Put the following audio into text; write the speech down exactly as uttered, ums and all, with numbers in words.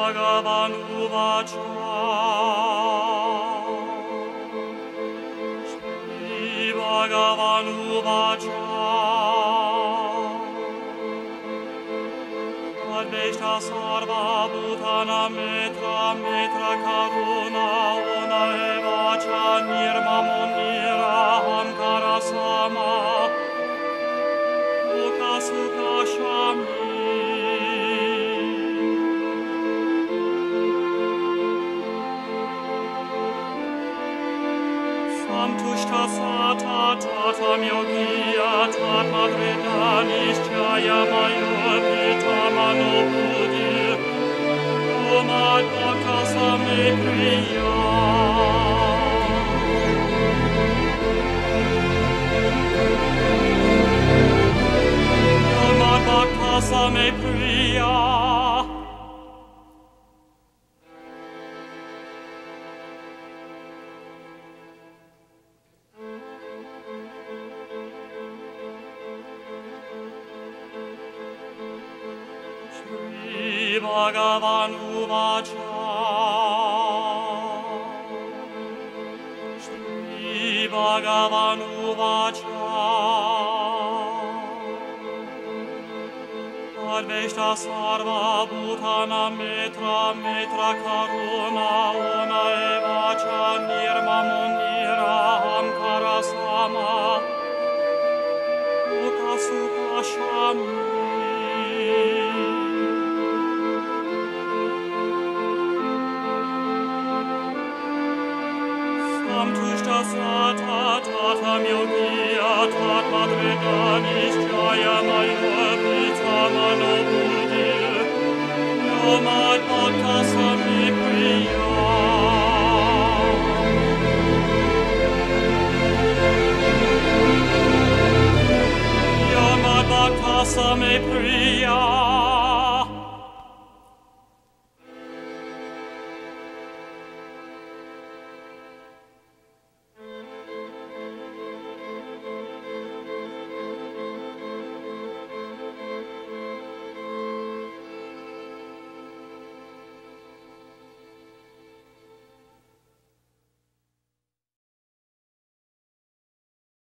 Bhagavan Uvacha Shri Bhagavan Uvacha Adveshta Sarva Bhutana Metra Metra Karuna Ona Evacha Nirmamo Niraham Sama Uka Sukha Shami Samtushta Sata Tatam Yogiya Tatmadrita Nishchaya Mayo Pita Mano Buddhi Umad Bhakta Same Priya Umad Bhakta Same Priya Bhagavan Uvacha Shri Bhagavan Uvacha Adveshta Sarva Bhutana Metra Metra Karuna Ona Evacha Nirmamo Niraham Karasama Uka Sukha Shami Samtushta Sata Tatam Yogiya Tatmadrita Nishchaya Mayo Pita Mano Buddhi Yoma